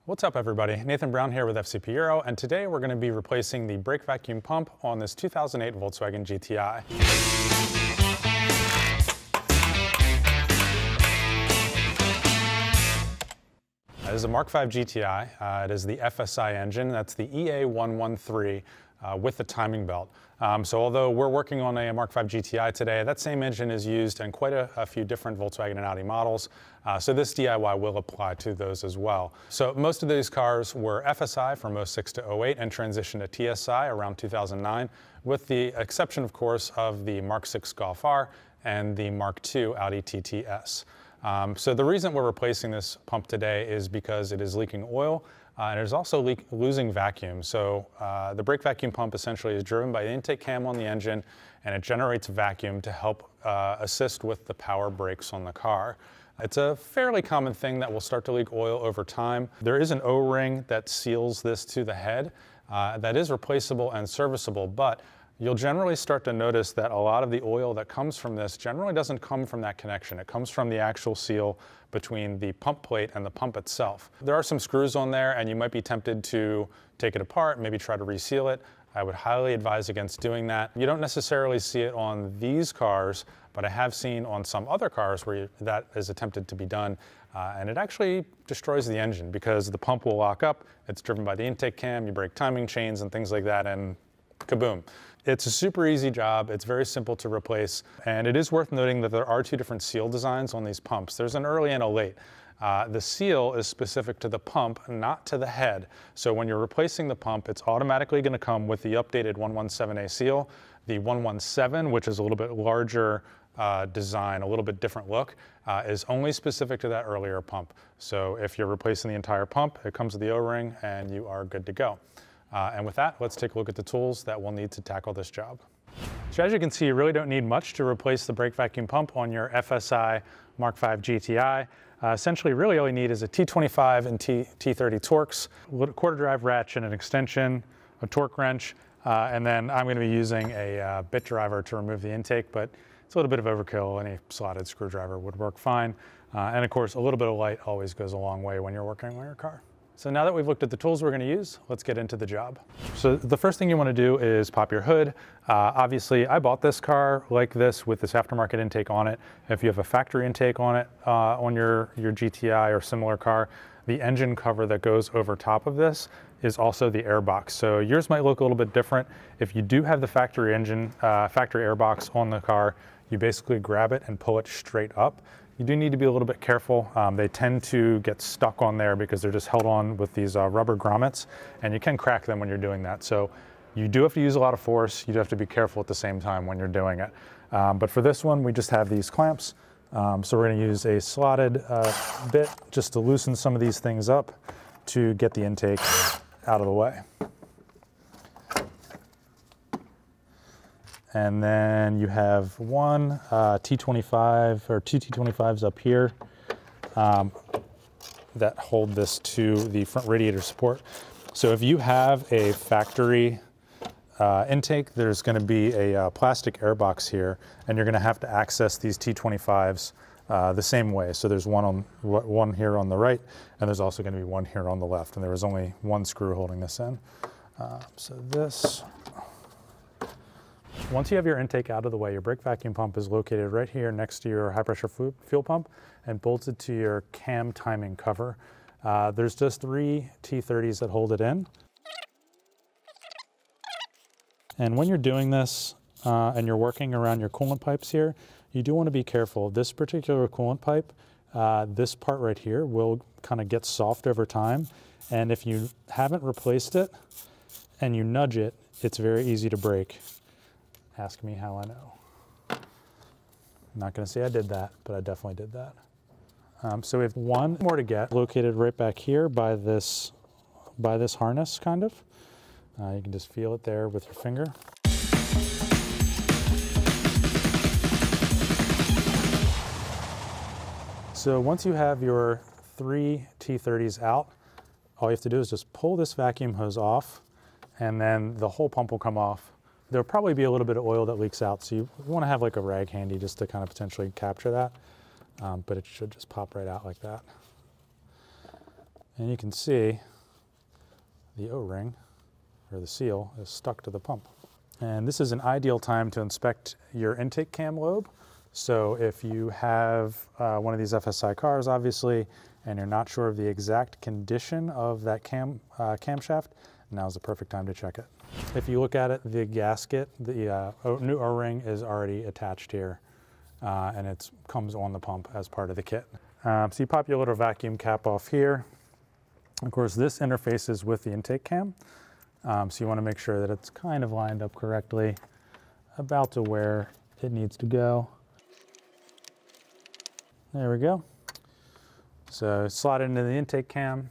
What's up, everybody? Nathan Brown here with FCP Euro, and today we're going to be replacing the brake vacuum pump on this 2008 Volkswagen GTI. This is a Mark V GTI. It is the FSI engine. That's the EA113 with the timing belt. So although we're working on a Mark V GTI today, that same engine is used in quite a few different Volkswagen and Audi models. So this DIY will apply to those as well. So most of these cars were FSI from 06 to 08 and transitioned to TSI around 2009, with the exception, of course, of the Mark VI Golf R and the Mark II Audi TTS. So the reason we're replacing this pump today is because it is leaking oil and it is also losing vacuum. So the brake vacuum pump essentially is driven by the intake cam on the engine, and it generates vacuum to help assist with the power brakes on the car. It's a fairly common thing that will start to leak oil over time. There is an O-ring that seals this to the head that is replaceable and serviceable, but you'll generally start to notice that a lot of the oil that comes from this generally doesn't come from that connection. It comes from the actual seal between the pump plate and the pump itself. There are some screws on there, and you might be tempted to take it apart, maybe try to reseal it. I would highly advise against doing that. You don't necessarily see it on these cars, but I have seen on some other cars where that is attempted to be done, and it actually destroys the engine because the pump will lock up. It's driven by the intake cam, you break timing chains and things like that, and kaboom. It's a super easy job. It's very simple to replace, and it is worth noting that there are two different seal designs on these pumps. There's an early and a late. The seal is specific to the pump, not to the head. So when you're replacing the pump, it's automatically going to come with the updated 117A seal. The 117, which is a little bit larger design, a little bit different look, is only specific to that earlier pump. So if you're replacing the entire pump, it comes with the O-ring and you are good to go. And with that, let's take a look at the tools that we'll need to tackle this job. So as you can see, you really don't need much to replace the brake vacuum pump on your FSI Mark V GTI. Essentially, really all you need is a T25 and T30 Torx, a quarter drive ratchet and an extension, a torque wrench, and then I'm going to be using a bit driver to remove the intake, but it's a little bit of overkill. Any slotted screwdriver would work fine. And of course, a little bit of light always goes a long way when you're working on your car. So now that we've looked at the tools we're going to use, let's get into the job. So the first thing you want to do is pop your hood. Obviously, I bought this car like this with this aftermarket intake on it. If you have a factory intake on it, on your GTI or similar car, the engine cover that goes over top of this is also the airbox. So yours might look a little bit different. If you do have the factory airbox on the car, you basically grab it and pull it straight up. You do need to be a little bit careful. They tend to get stuck on there because they're just held on with these rubber grommets, and you can crack them when you're doing that. So you do have to use a lot of force. You do have to be careful at the same time when you're doing it. But for this one, we just have these clamps. So we're going to use a slotted bit just to loosen some of these things up to get the intake out of the way. And then you have one T25 or two T25s up here that hold this to the front radiator support. So if you have a factory intake, there's going to be a plastic airbox here, and you're going to have to access these T25s the same way. So there's one here on the right, and there's also going to be one here on the left, and there was only one screw holding this in. So this. Once you have your intake out of the way, your brake vacuum pump is located right here next to your high pressure fuel pump and bolted to your cam timing cover. There's just 3 T30s that hold it in. And when you're doing this and you're working around your coolant pipes here, you do want to be careful. This particular coolant pipe, this part right here will kind of get soft over time. And if you haven't replaced it and you nudge it, it's very easy to break. Ask me how I know. I'm not going to say I did that, but I definitely did that. So we have one more to get, located right back here by this harness, kind of. You can just feel it there with your finger. So once you have your 3 T30s out, all you have to do is just pull this vacuum hose off, and then the whole pump will come off. There'll probably be a little bit of oil that leaks out, so you want to have like a rag handy just to kind of potentially capture that, but it should just pop right out like that. And you can see the O-ring, or the seal, is stuck to the pump. And this is an ideal time to inspect your intake cam lobe. So if you have one of these FSI cars, obviously, and you're not sure of the exact condition of that camshaft, now's the perfect time to check it. If you look at it, the gasket, the new O-ring is already attached here, and it comes on the pump as part of the kit. So you pop your little vacuum cap off here. Of course, this interfaces with the intake cam, so you want to make sure that it's kind of lined up correctly, about to where it needs to go. There we go. So slide it into the intake cam.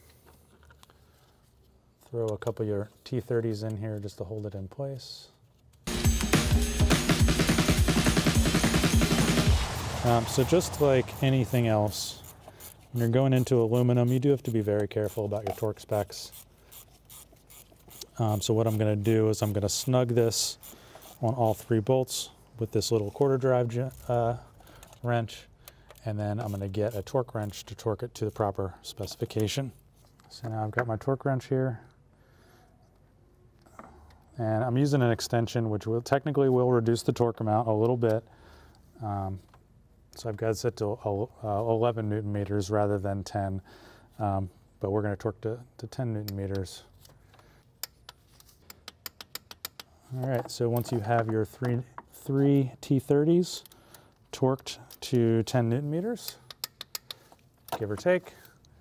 Throw a couple of your T30s in here just to hold it in place. So just like anything else, when you're going into aluminum, you do have to be very careful about your torque specs. So what I'm going to do is I'm going to snug this on all 3 bolts with this little quarter drive wrench, and then I'm going to get a torque wrench to torque it to the proper specification. So now I've got my torque wrench here, and I'm using an extension which will technically reduce the torque amount a little bit. So I've got it set to 11 Newton meters rather than 10, but we're going to torque to 10 Newton meters. All right, so once you have your three T30s torqued to 10 Newton meters, give or take,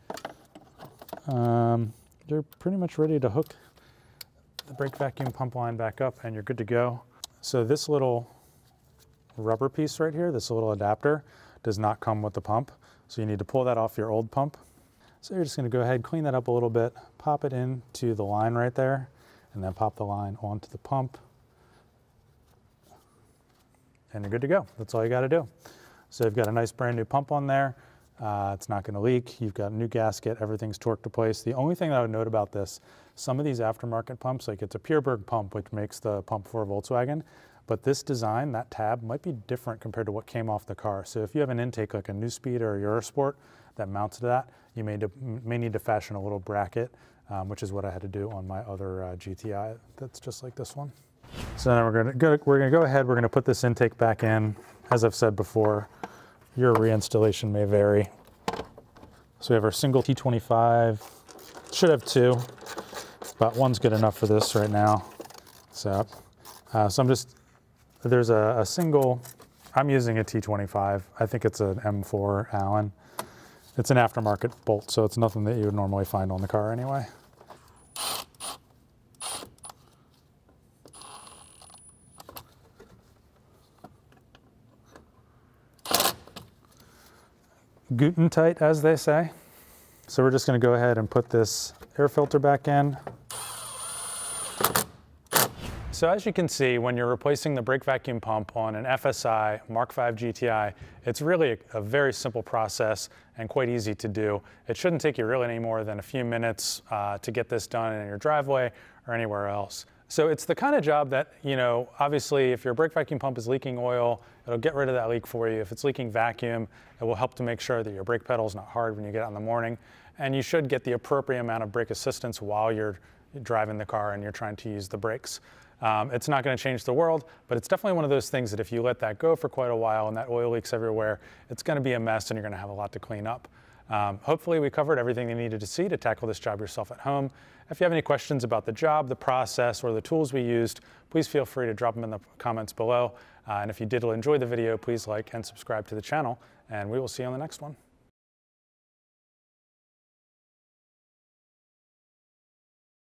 you're pretty much ready to hook the brake vacuum pump line back up and you're good to go. So this little rubber piece right here, this little adapter, does not come with the pump. So you need to pull that off your old pump. So you're just going to go ahead, clean that up a little bit, pop it into the line right there, and then pop the line onto the pump. And you're good to go. That's all you got to do. So you've got a nice brand new pump on there. It's not going to leak. You've got a new gasket. Everything's torqued to place. The only thing that I would note about this, some of these aftermarket pumps, like it's a Pureberg pump, which makes the pump for a Volkswagen, but this design, that tab, might be different compared to what came off the car. So if you have an intake like a New Speed or a Eurosport that mounts to that, you may need to fashion a little bracket, which is what I had to do on my other GTI that's just like this one. So now we're gonna go ahead, we're gonna put this intake back in. As I've said before, your reinstallation may vary. So we have our single T25, should have 2, but 1's good enough for this right now. So there's a single, I'm using a T25. I think it's an M4 Allen. It's an aftermarket bolt, so it's nothing that you would normally find on the car anyway. Guten tight, as they say. So we're just going to go ahead and put this air filter back in. So as you can see, when you're replacing the brake vacuum pump on an FSI Mark V GTI, it's really a very simple process and quite easy to do. It shouldn't take you really any more than a few minutes to get this done in your driveway or anywhere else. So it's the kind of job that, you know, obviously if your brake vacuum pump is leaking oil, it'll get rid of that leak for you. If it's leaking vacuum, it will help to make sure that your brake pedal is not hard when you get out in the morning. And you should get the appropriate amount of brake assistance while you're driving the car and you're trying to use the brakes. It's not going to change the world, but it's definitely one of those things that if you let that go for quite a while and that oil leaks everywhere, it's going to be a mess and you're going to have a lot to clean up. Hopefully we covered everything you needed to see to tackle this job yourself at home. If you have any questions about the job, the process, or the tools we used, please feel free to drop them in the comments below. And if you did enjoy the video, please like and subscribe to the channel, and we will see you on the next one.